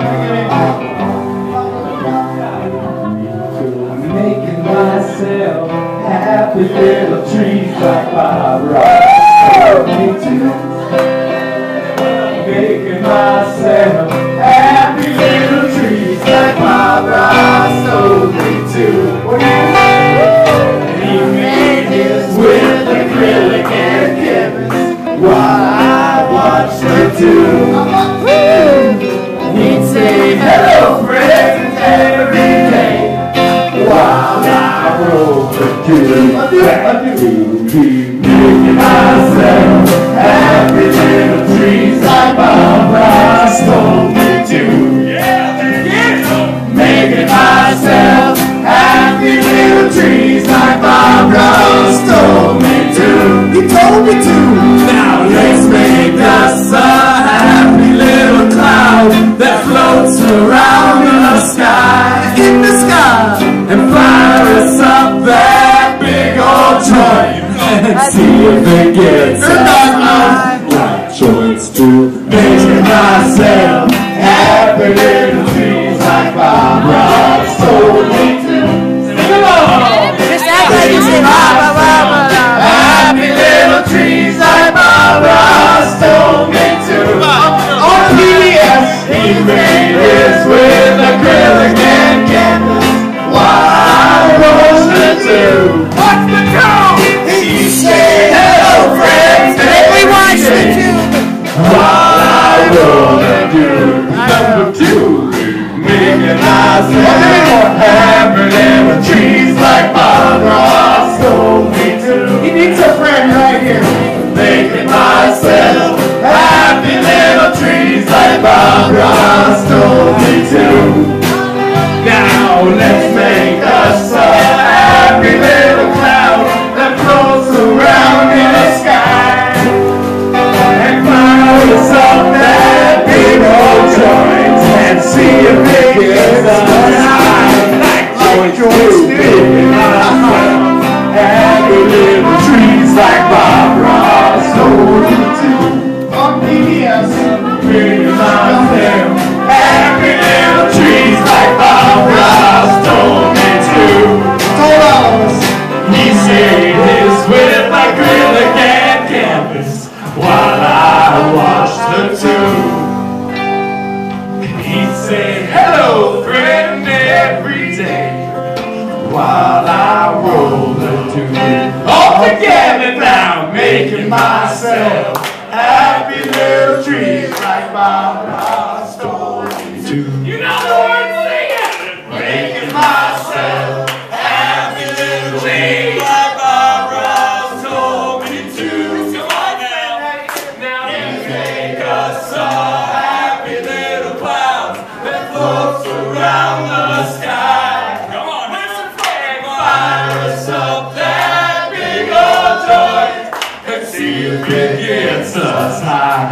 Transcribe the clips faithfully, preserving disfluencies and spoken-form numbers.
Making myself happy little trees like Bob Ross told me to. Making myself happy little trees like Bob Ross told me to. And he made his with acrylic and canvas while I watched her do. He'd say hello friends every day while I rolled the two back to be making myself happy little trees like Bob Ross told me to. Making myself happy little trees like Bob Ross told me to. He told me to. Now let's make us a happy little cloud that floats around in the sky, in the sky, and fire us up that big old joint and see if it gets us like joints to. Making myself happy little trees like Bob Ross told me to. Come on! Just act like you say Bob, Bob, Bob. Happy little trees like Bob Ross told me to. On P B S, he made his with acrylic and canvas while I rolled the two. What's the two? He said hello friends every Watch the two. while I roll the two. Number two, making myself happy little trees like Bob Ross told me to. He needs a friend right here. Making myself happy little trees like Bob Ross told me to. Now let's make us a happy little cloud that floats around in the sky and fire us up that big old joint and see if it gets us high like joints do. Making myself happy little trees like Bob Ross told me to. On P B S, making myself happy little trees like Bob Ross told me to. Told all of us. He said his with acrylic and canvas while I watched the two. And he'd say hello friend every day while I roll the two. All together now, making myself happy little trees like Bob Ross told me to. You know the words, sing it! Making myself happy little trees like Bob Ross told me to. Come on now. Now you make us all happy little clouds that floats around the sky. Come on, listen, and fire us up that big old joint and see if it gets us high.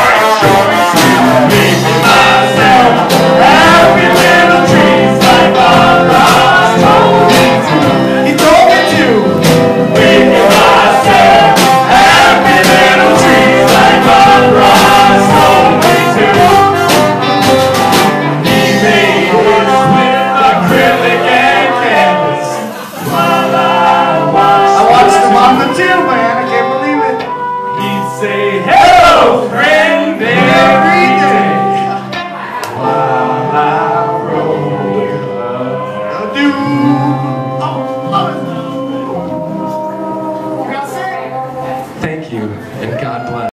Making myself happy little trees like Bob Ross told me to. He told me to. Making myself happy little trees like Bob Ross told me to. He made his with acrylic and canvas while I watched. I watched him on the two, man. I can't believe it. He'd say hello friend every day while I roll the do. Thank you and God bless.